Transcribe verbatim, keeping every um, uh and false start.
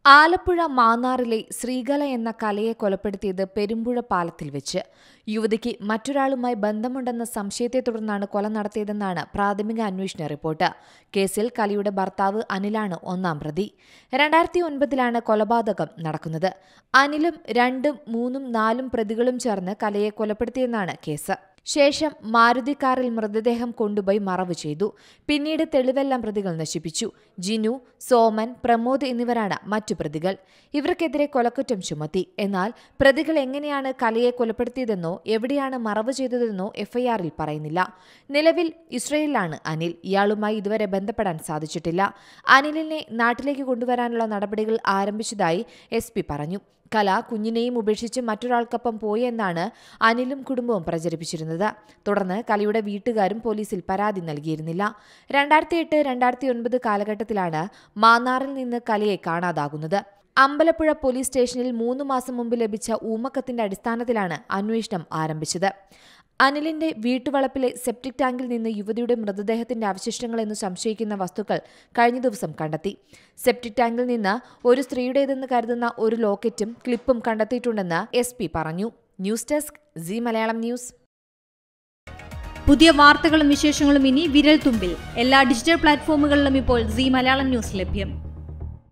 ആലപ്പുഴ മാന്നാറിലെ ശ്രീകല എന്ന കലയെ കൊലപ്പെടുത്തിയത് പെരുമ്പുഴ പാലത്തിൽ വെച്ച്. യുവതിക്ക് മറ്റൊരാളുമായി ബന്ധമുണ്ടെന്ന സംശയത്തെ തുടർന്നാണ് കൊല നടത്തിയതെന്നാണ് പ്രാഥമിക അന്വേഷണ റിപ്പോർട്ട്. കേസിൽ കലയുടെ ഭർത്താവ് അനിലാണ് ഒന്നാം പ്രതി. രണ്ടായിരത്തി ഒൻപതിലാണ് കൊലപാതകം നടക്കുന്നത്. അനിലും രണ്ടും മൂന്നും നാലും പ്രതികളും ചേർന്ന് കലയെ കൊലപ്പെടുത്തിയെന്നാണ് കേസ്. ശേഷം മാരുതി കാറിൽ മൃതദേഹം കൊണ്ടുപോയി മറവ് ചെയ്തു. പിന്നീട് തെളിവെല്ലാം പ്രതികൾ നശിപ്പിച്ചു. ജിനു, സോമൻ, പ്രമോദ് എന്നിവരാണ് മറ്റു പ്രതികൾ. ഇവർക്കെതിരെ കൊലക്കുറ്റം ചുമത്തി. എന്നാൽ പ്രതികൾ എങ്ങനെയാണ് കലയെ കൊലപ്പെടുത്തിയതെന്നോ എവിടെയാണ് മറവ് ചെയ്തതെന്നോ എഫ്ഐആറിൽ പറയുന്നില്ല. നിലവിൽ ഇസ്രയേലിലാണ് അനിൽ. ഇയാളുമായി ഇതുവരെ ബന്ധപ്പെടാൻ സാധിച്ചിട്ടില്ല. അനിലിനെ നാട്ടിലേക്ക് കൊണ്ടുവരാനുള്ള നടപടികൾ ആരംഭിച്ചതായി എസ് പി പറഞ്ഞു. കല കുഞ്ഞിനെയും ഉപേക്ഷിച്ച് മറ്റൊരാൾക്കൊപ്പം പോയി എന്നാണ് അനിലും കുടുംബവും പ്രചരിപ്പിച്ചിരുന്നത്. തുടർന്ന് കലയുടെ വീട്ടുകാരും പോലീസിൽ പരാതി നൽകിയിരുന്നില്ല. രണ്ടായിരത്തി എട്ട് രണ്ടായിരത്തി ഒൻപത് കാലഘട്ടത്തിലാണ് മാന്നാറിൽ നിന്ന് കലയെ കാണാതാകുന്നത്. അമ്പലപ്പുഴ പോലീസ് സ്റ്റേഷനിൽ മൂന്ന് മാസം മുമ്പ് ലഭിച്ച ഊമക്കത്തിന്റെ അടിസ്ഥാനത്തിലാണ് അന്വേഷണം ആരംഭിച്ചത്. അനിലിന്റെ വീട്ടുവളപ്പിലെ സെപ്റ്റിക് ടാങ്കിൽ നിന്ന് യുവതിയുടെ മൃതദേഹത്തിന്റെ അവശിഷ്ടങ്ങളെന്ന് സംശയിക്കുന്ന വസ്തുക്കൾ കഴിഞ്ഞ ദിവസം കണ്ടെത്തി. സെപ്റ്റിക് ടാങ്കിൽ നിന്ന് ഒരു സ്ത്രീയുടേതെന്ന് കരുതുന്ന ഒരു ലോക്കറ്റും ക്ലിപ്പും കണ്ടെത്തിയിട്ടുണ്ടെന്ന് എസ് പി പറഞ്ഞു. News desk C Malayalam news. പുതിയ വാർത്തകളും വിശേഷങ്ങളും ഇനി വിരൽ തുമ്പിൽ. എല്ലാ ഡിജിറ്റൽ പ്ലാറ്റ്ഫോമുകളിലും ഇപ്പോൾ സി മലയാളം ന്യൂസ് ലഭ്യം.